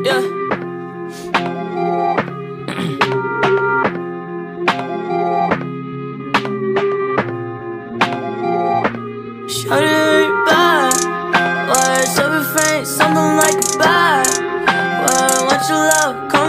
Yeah. Shawty bad, words of a frame, something like a bad. Well, want your love,